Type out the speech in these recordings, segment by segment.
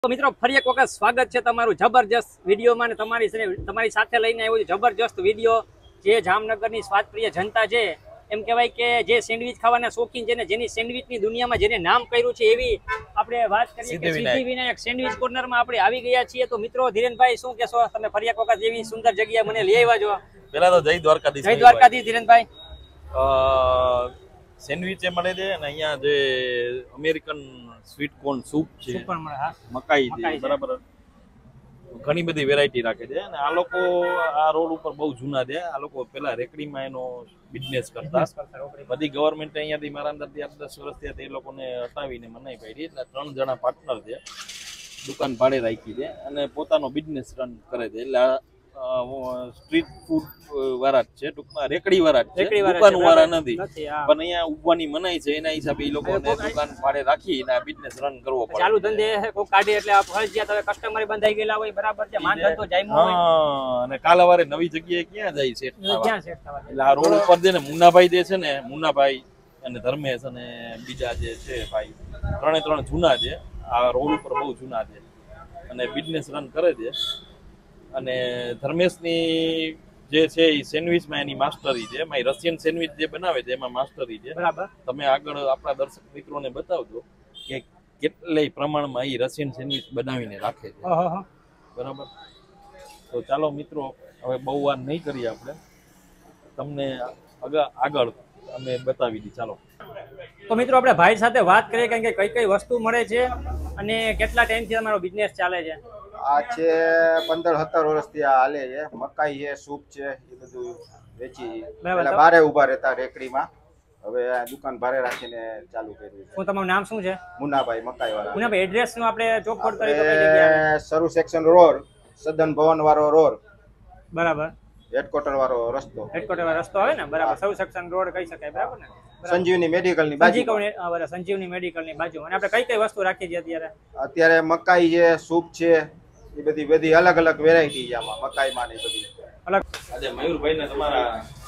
તો મિત્રો ફરી એક વખત સ્વાગત છે તમારું જબરજસ્ત વિડીયોમાં ને તમારી સાથે લઈને આવ્યો છું જબરજસ્ત વિડીયો જે જામનગરની સ્વાદપ્રિય જનતા છે એમ કહેવાય કે જે સેન્ડવિચ ખાવાના શોખીન છે ને જેની સેન્ડવિચની દુનિયામાં જેને નામ કર્યું છે એવી આપણે વાત કરીએ કે સિદ્ધિવિનાયક સેન્ડવિચ કોર્નરમાં આપણે આવી ગયા છીએ। તો મિત્રો ધીરેનભાઈ શું કહેશો તમે ફરી એક વખત એવી સુંદર જગ્યા મને લઈ આવ્યા છો? પેલા તો જય દ્વારકાધીશ ધીરેનભાઈ। સેન્ડવિચ મળે છે અને અહીંયા જે અમેરિકન સ્વીટ કોર્ન સૂપ છે, મકાઈ છે, બરાબર ઘણી બધી વેરાયટી રાખે છે અને આ લોકો આ રોડ ઉપર બહુ જૂના છે। આ લોકો પેલા રેકડીમાં એનો બિઝનેસ કરતા, બધી ગવર્મેન્ટ અહીંયાથી મારા અંદરથી 8-10 વર્ષથી તે લોકોને હટાવીને મનાઈ પાડી એટલે 3 જણા પાર્ટનર છે, દુકાન ભાડે રાખી છે અને પોતાનો બિઝનેસ રન કરે છે। એટલે સ્ટ્રીટ ફૂડ વાળા છે, ટૂંકમાં રેકડી વાળા છે, દુકાન વાળા નથી, પણ અહીંયા ઉભવાની મનાઈ છે એના હિસાબે એ લોકોને દુકાન ભાડે રાખીને આ બિઝનેસ રન કરવો પડે। ચાલુ ધંધે કોઈ કાઢે એટલે ફરજિયાત હવે કસ્ટમર બંધાઈ ગયેલા હોય, બરાબર છે, માન ધંધો જામ્યો હોય અને કાલાવારે નવી જગ્યાએ ક્યાં જાય છે એટલે આ રોડ ઉપર છે ને મુન્નાભાઈ જે છે ને, મુન્નાભાઈ અને ધર્મેશ અને બીજા જે છે ભાઈ 3 જૂના છે, આ રોડ ઉપર બહુ જૂના છે અને બિઝનેસ રન કરે છે। અને ધર્મેશની જે છે એ સેન્ડવિચમાં એની માસ્ટરી છે, એમાં રશિયન સેન્ડવિચ જે બનાવે છે એમાં માસ્ટરી છે। બરાબર, તમે આગળ આપણા દર્શક મિત્રોને બતાવજો કે કેટલાય પ્રમાણમાં એ રશિયન સેન્ડવિચ બનાવીને રાખે છે, બરાબર। તો ચાલો મિત્રો હવે બહુ વાર નહીં કરીએ, આપણે તમને આગળ અમે બતાવી દી। ચાલો તો મિત્રો આપણે ભાઈ સાથે વાત કરીએ કે કઈ કઈ વસ્તુ મળે છે અને કેટલા ટાઈમથી તમારો બિઝનેસ ચાલે છે? આ છે 15-17 વર્ષથી આ હાલે છે, મકાઈ છે, સૂપ છે, એ બધું વેચી પેલા બારે ઉભા રહેતા રેકડીમાં, હવે આ દુકાન ભાડે રાખીને ચાલુ કર્યું છે। શું તમારું નામ શું છે? મુન્નાભાઈ, મકાઈ વાળા। મુન્નાભાઈ, એડ્રેસ નું આપણે ચોખવટ કરી તો કઈ જગ્યાએ? સરૂ સેક્શન રોડ, સદન ભવન વાળો રોડ, બરાબર, હેડક્વાર્ટર વાળો રસ્તો, હેડક્વાર્ટર વાળો રસ્તો આવે ને, બરાબર, સરૂ સેક્શન રોડ કહી શકાય, બરાબર ને? સંજીવની મેડિકલ ની બાજુ, સંજીવની મેડિકલ ની બાજુ। અને આપણે કઈ કઈ વસ્તુ રાખી છે અત્યારે મકાઈ છે, સૂપ છે, એ બધી અલગ અલગ વેરાયટી છે આમાં મકાઈમાં ને બધી અલગ। આજે મયુરભાઈ ને તમારા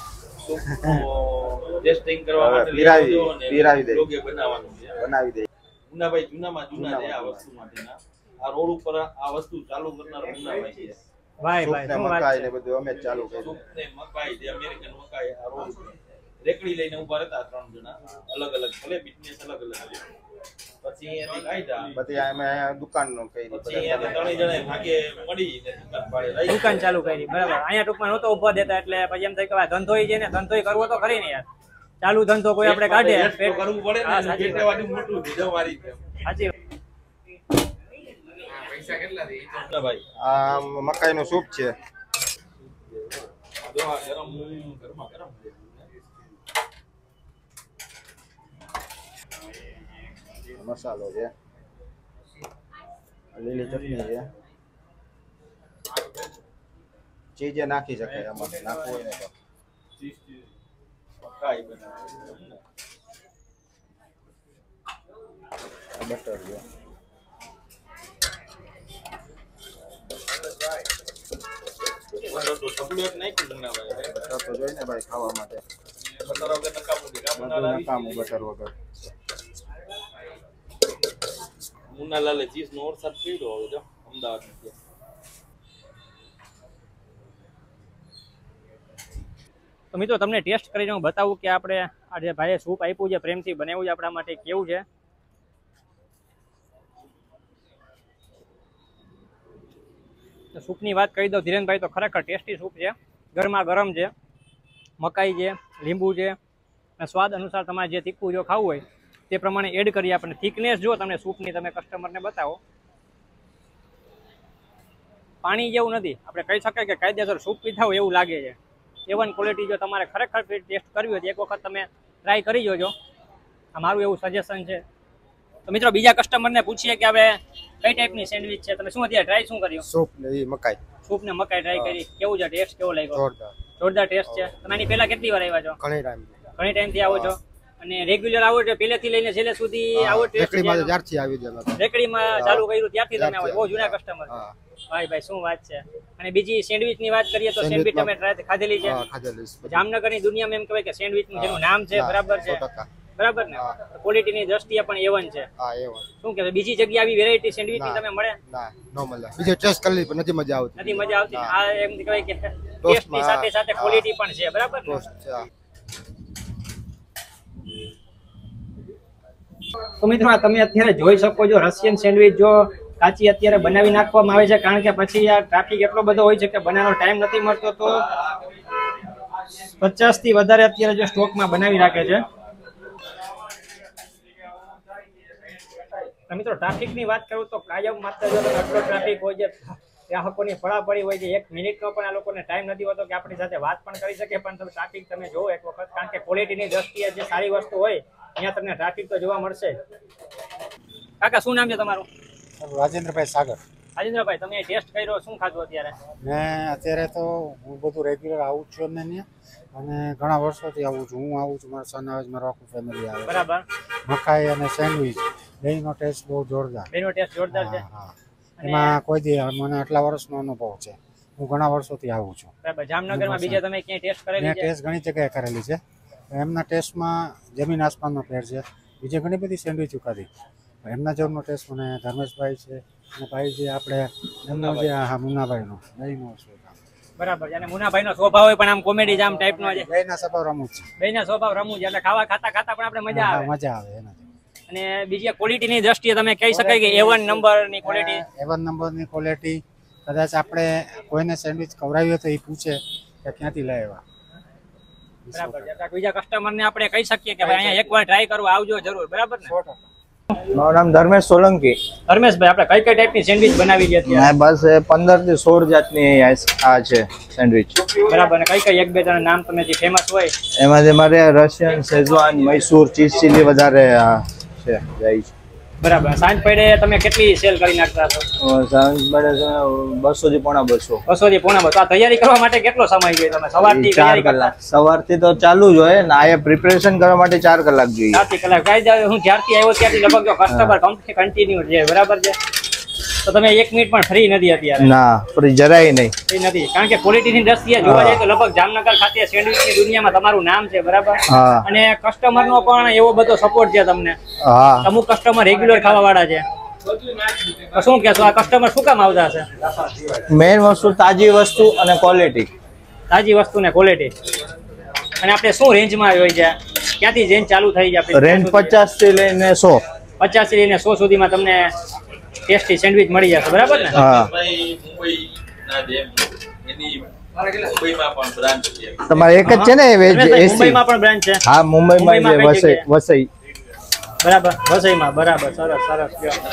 ટેસ્ટિંગ કરવા માટે પીરાવી દે, બનાવવાનું છે, બનાવી દે। મુન્નાભાઈ જૂનામાં જૂના છે આ વસ્તુ માટેના, આ રોડ ઉપર આ વસ્તુ ચાલુ કરનાર મુન્નાભાઈ છે। ભાઈ શું વાત મકાઈ છે, ને બધું અમે ચાલુ કર્યું ને મકાઈ જે અમેરિકન મકાઈ આ રોડ ઉપર રેકડી લઈને ઉભા રહેતા 3 જણા, અલગ અલગ ભલે બિઝનેસ અલગ અલગ છે। પછી અહીંયાથી કાઢ્યા, પછી અમે દુકાન નો કરી, પછી અહીંયાથી 3 જણા ભાગે મળીને દુકાન ભાડે રાખી, દુકાન ચાલુ કરી, બરાબર। અહીંયા ટૂંકમાં નહોતો ઉભા દેતા એટલે પછી એમ થાય કે ધંધોય છે ને ધંધોય કરવો તો ખરી ને યાર, ચાલુ ધંધો કોઈ આપણે કાઢે કરવું પડે ને, પેટેવાળું મોટું દીધવારી છે, સાચી પૈસા કેટલા દે ભાઈ? આ મકાઈ નું સૂપ છે, જો આ ગરમ ગરમા ગરમ મસાલો છે, લીલી ચટણી છે, ચીજ નાખી શકાય આમાં, નાખવું હોય ને તો મકાઈ બનાવે, બટર છે, તો ચોકલેટ નાખ્યું ને ભાઈ, બટર તો જોઈ ને ભાઈ ખાવા માટે, બટર વગર નકામું છે, નકામું બટર વગર। મુન્નાલાલે ચીઝ નો વરસાદ પડ્યો હવે જો અમદાવાદ માં। તો મિત્રો તમને ટેસ્ટ કરીને હું બતાવું કે આપણે આ જે ભાઈએ સૂપ આપ્યું છે, પ્રેમથી બનાવ્યું છે આપણા માટે, કેવું છે। તો સૂપની વાત કરી દઉં ધીરેનભાઈ, તો ખરેખર ટેસ્ટી સૂપ છે, ગરમા ગરમ છે, મકાઈ છે, લીંબુ છે અને સ્વાદ અનુસાર તમારે જે તીખું જો ખાવું હોય તે પ્રમાણે એડ કરી આપણને। થિકનેસ જો તમને સૂપની તમે કસ્ટમરને બતાવો, પાણી જેવું નથી, આપણે કહી શકાય કે કાયદેસર સૂપ પીધા હોય એવું લાગે છે, A1 ક્વોલિટી। જો તમારે ખરેખર ટેસ્ટ કરવી હોય તો એક વખત તમે ટ્રાય કરી જોજો, આ મારું એવું સજેશન છે। તો મિત્રો બીજા કસ્ટમરને પૂછીએ કે હવે કઈ ટાઈપની સેન્ડવિચ છે, તમે શું અત્યારે ટ્રાય શું કર્યું? સૂપ ને મકાઈ, સૂપ ને મકાઈ ટ્રાય કરી, કેવું છે ટેસ્ટ, કેવો લાગ્યો? જોરદાર, જોરદાર ટેસ્ટ છે। તમે આની પહેલા કેટલી વાર આવ્યા છો? ઘણી ટાઈમથી આવો છો અને રેગ્યુલર આવો છો? પહેલેથી લઈને છેલ્લે સુધી આવો ટેસ્ટ? જ્યારથી આવી ગયા, રેકડીમાં ચાલુ કર્યું ત્યારથી તમે આવો, બહુ જૂના કસ્ટમર। ભાઈ શું વાત છે। અને બીજી સેન્ડવિચ ની વાત કરીએ તો સેન્ડવિચ તમે ટ્રાય ખાધેલી છે? જામનગરની દુનિયામાં એમ કહેવાય કે સેન્ડવિચ નું જેનું નામ છે, બરાબર છે, બરાબર ને? ક્વોલિટીની દ્રષ્ટિએ પણ A1 છે. હા A1. શું કે બીજી જગ્યાએ આવી વેરાયટી સેન્ડવિચની તમે મળે? ના નો મળે. બીજે ટેસ્ટ કરી પણ નથી મજા આવતી. નથી મજા આવતી. આ એમ કહેવાય કે ટેસ્ટની સાથે સાથે ક્વોલિટી પણ છે, બરાબર ને? તો મિત્રો આ તમે અત્યારે જોઈ શકો છો રશિયન સેન્ડવિચ જો કાચી અત્યારે બનાવી નાખવામાં આવે છે, કારણ કે પછી આ ટ્રાફિક એટલો બધો હોય છે કે બનાવવાનો ટાઈમ નથી મળતો, તો 50 થી વધારે અત્યારે જો સ્ટોકમાં બનાવી રાખે છે. મિત્રો ટ્રાફિકની વાત કરું તો કાયમ માત્ર જો આટલો ટ્રાફિક હોય છે, ગ્રાહકોની પડાપડી હોય છે, 1 મિનિટનો પણ આ લોકોને ટાઈમ નથી હોતો કે આપણી સાથે વાત પણ કરી શકે, પણ તમે ટ્રાફિક તમે જોવો એક વખત, કારણ કે ક્વોલિટીની દ્રષ્ટિએ જે સારી વસ્તુ હોય અહીંયા તમને ટ્રાફિક તો જોવા મળશે. કાકા શું નામ છે તમારું? રાજેન્દ્રભાઈ સાગર. રાજેન્દ્રભાઈ, તમે ટેસ્ટ કર્યો, શું ખાધું અત્યારે? મેં અત્યારે તો હું બધું રેગ્યુલર આવું છું એમને ત્યાં, અને ઘણા વર્ષોથી આવું છું. હું આવું છું, મારા સન આવે છે, મારું આખું ફેમિલી આવે. બરાબર. મકાઈ અને સેન્ડવિચ બેયનો ટેસ્ટ બહુ જોરદાર. બેનો ટેસ્ટ જોરદાર છે. એમાં કોઈ દી મને આટલા વર્ષનો અનુભવ છે. હું ઘણા વર્ષોથી આવું છું. બરાબર. જામનગરમાં બીજા તમે ક્યાંય ટેસ્ટ કરેલી છે? મેં ટેસ્ટ ઘણી જગ્યાએ કરેલી છે. એમના ટેસ્ટમાં જમીન આસમાનનો ફેર છે. બીજી ઘણી બધી સેન્ડવિચ ખાધી. એમના જેવનો ટેસ્ટ મને ધર્મેશભાઈ છે અને ભાઈ જે આપણે એમનો જે મુન્નાભાઈનો બેયનો છે. બરાબર છે. અને મુન્નાભાઈનો સ્વભાવ હોય પણ આમ કોમેડી જામ ટાઈપનો છે. બેયના સ્વભાવ રમૂજ છે. બેયના સ્વભાવ રમૂજ એટલે ખાવા ખાતા પણ આપણે મજા આવે. મજા આવે એનાથી. અને બીજી ક્વોલિટીની દ્રષ્ટિએ તમે કહી શકાય કે A1 નંબરની ક્વોલિટી. A1 નંબરની ક્વોલિટી કદાચ આપણે કોઈને સેન્ડવિચ ખવડાવ્યો તો એ પૂછે કે ક્યાંથી લાવ્યા. બરાબર છે. બીજા કસ્ટમરને આપણે કહી શકીએ કે ભાઈ અહીંયા એકવાર ટ્રાય કરવા આવજો જરૂર. બરાબર ને? મારું નામ ધર્મેશ સોલંકી. ધર્મેશભાઈ, આપણે કઈ કઈ ટાઈપની સેન્ડવિચ બનાવી છે અત્યારે? બસ 15 થી 16 જાતની આ છે સેન્ડવિચ. બરાબર. અને કઈ કઈ એક બે જણા નામ તમે જે ફેમસ હોય એમાંથી મારે Russian, schezwan, Mysore, cheese chilli વધારે છે જાય છે. બરાબર. સાંજ પડે તમે કેટલી સેલ કરી નાખતા છો? સાંજ પડે 200 થી પોણા 200. 200 થી પોણા 200. આ તૈયારી કરવા માટે કેટલો સમય જોઈએ તમે? સવારથી 4 કલાક. સવારથી તો ચાલુ જ હોય ને, આ પ્રિપરેશન કરવા માટે 4 કલાક જોઈએ. 4 કલાક. કાયદા હું જ્યારથી આવ્યો ત્યારથી લગભગ જો કસ્ટમર કન્ટિન્યુ છે. બરાબર છે. તો તમે 1 મિનિટ પણ ફ્રી નથી અત્યારે? ના, ફ્રી જરાય નહીં. ફ્રી નથી, કારણ કે ક્વોલિટીની દ્રષ્ટિએ જોવા જાય તો લગભગ જામનગર ખાતે સેન્ડવિચની દુનિયામાં તમારું નામ છે. બરાબર. અને કસ્ટમરનો પણ એવો બધો સપોર્ટ છે તમને. અમુક કસ્ટમર રેગ્યુલર ખાવા વાળા છે. શું કહેશો, આ કસ્ટમર શું કામ આવતા હશે? મેઇન વસ્તુ તાજી વસ્તુ અને ક્વોલિટી. તાજી વસ્તુ ને ક્વોલિટી. અને આપણે શું રેન્જમાં હોય છે? ક્યાંથી રેન્જ ચાલુ થઈ જાય? રેન્જ 50 થી લઈને 100. 50 થી લઈને 100 સુધીમાં તમને ટેસ્ટી સેન્ડવિચ મળી જશે. બરાબર ને? હા. તમારે એક જ છે ને વેજ? મુંબઈમાં પણ બ્રાન્ચ છે? હા, મુંબઈમાં છે, વસઈ. બરાબર. વસઈમાં. બરાબર. સરસ સરસ.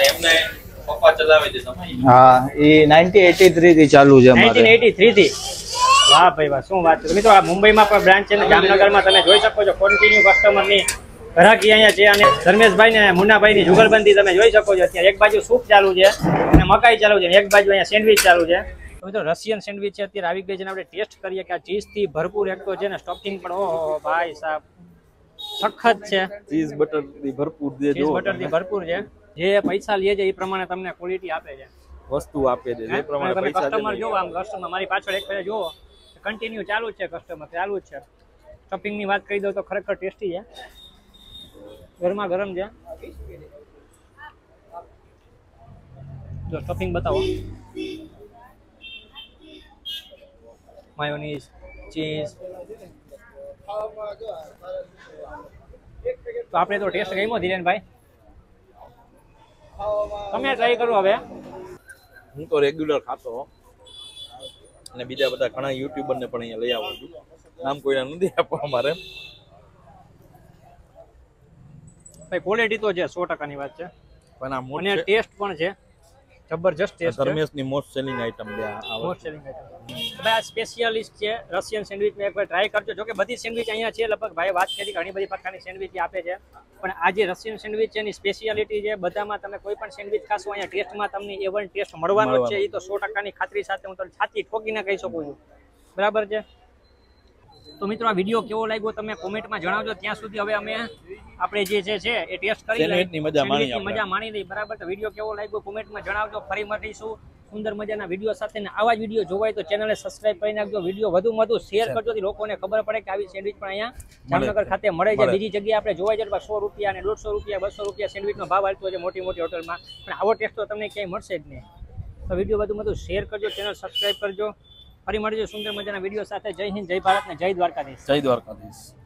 હા, એ 1983 થી ચાલુ છે. 1983 થી. વાહ ભાઈ વાહ, શું વાત છે. મિત્રો આ મુંબઈમાં પણ બ્રાન્ચ છે ને જામનગરમાં તમે જોઈ શકો છો કોન્ટિન્યુ કસ્ટમરની ગ્રાહકી અહીંયા છે. અને ધર્મેશભાઈ ને મુન્નાભાઈ ની જુગલબંધી તમે જોઈ શકો છો. અત્યારે એક બાજુ સૂપ ચાલુ છે અને મકાઈ ચાલુ છે, એક બાજુ અહીંયા સેન્ડવિચ ચાલુ છે. તો મિત્રો રશિયન સેન્ડવિચ છે અત્યારે આવી ગઈ છે. આપણે ટેસ્ટ કરીએ કે આ ચીઝ થી ભરપૂર એક તો છે ને સ્ટફિંગ પણ ઓહો ભાઈ સાહેબ સખત છે. ચીઝ બટર થી ભરપૂર છે. ચીઝ બટર થી ભરપૂર છે. જે પૈસા લે છે એ પ્રમાણે તમને ક્વોલિટી આપે છે, વસ્તુ આપે છે. જે પ્રમાણે તમે પૈસા કસ્ટમર જોવો, આમ કસ્ટમર મારી પાછળ એક ફેરે જોવો કન્ટિન્યુ ચાલુ જ છે, કસ્ટમર ચાલુ જ છે. સ્ટફિંગ ની વાત કરી દઉં તો ખરેખર ટેસ્ટી છે, ગરમા ગરમ છે. જો સ્ટફિંગ બતાવો, માયોનીઝ, ચીઝ. તો આપણે તો ટેસ્ટ ગમ્યો ધીરેનભાઈ, તમે ટ્રાય કરો હવે. હું તો રેગ્યુલર ખાતો અને બીજા બધા ઘણા યુટ્યુબર ને પણ અહીંયા લઈ આવું છું. નામ કોઈના નથી આપવા અમારે. ભાઈ ક્વોલિટી તો છે 100% ની વાત છે, પણ આ અને ટેસ્ટ પણ છે જબરજસ્ત ટેસ્ટ છે. ધર્મેશની મોસ્ટ સેલિંગ આઈટમ છે આ. Most selling item. ભાઈ આ સ્પેશિયાલિસ્ટ છે રશિયન સેન્ડવિચ માં, એકવાર ટ્રાય કરજો. જો કે બધી સેન્ડવિચ અહીંયા છે લગભગ, ભાઈ વાત કરી ઘણી બધી પ્રકારની સેન્ડવિચ આપે છે, પણ આ જે રશિયન સેન્ડવિચ છે એની સ્પેશિયાલિટી છે. બધામાં તમે કોઈ પણ સેન્ડવિચ ખાશો અહીંયા ટેસ્ટમાં તમને A1 ટેસ્ટ મળવાનો જ છે. એ તો 100% ની ખાતરી સાથે હું તમને છાતી ઠોકીને કહી શકું છું. બરાબર છે. તો મિત્રો આ વિડીયો કેવો લાગ્યો તમે કોમેન્ટમાં જણાવજો. ત્યાં સુધી હવે અમે આપણે જે છે એ ટેસ્ટ કરી લઈએ, મજા માણી લઈ. બરાબર. તો વિડીયો કેવો લાગ્યો કોમેન્ટમાં જણાવજો. ફરી મળીશું સુંદર મજાના વિડીયો સાથે ને આવા જ વિડીયો જોવાય તો ચેનલને સબસ્ક્રાઇબ કરી નાખજો. વિડીયો વધુમાં વધુ શેર કરજો થી લોકોને ખબર પડે કે આવી સેન્ડવિચ પણ અહીંયા જામનગર ખાતે મળે છે. બીજી જગ્યાએ આપણે જોવા જઈએ તો 100 રૂપિયા અને 150 રૂપિયા 200 રૂપિયા સેન્ડવિચનો ભાવ હાલતો હોય છે મોટી મોટી હોટલમાં, પણ આવો ટેસ્ટ તો તમને ક્યાંય મળશે જ નહીં. તો વિડીયો વધુમાં વધુ શેર કરજો, ચેનલ સબસ્ક્રાઇબ કરજો. ફરી મળીશું સુંદર મજાના વિડીયો સાથે. જય હિન્દ, જય ભારત ને જય દ્વારકાધીશ. જય દ્વારકાધીશ.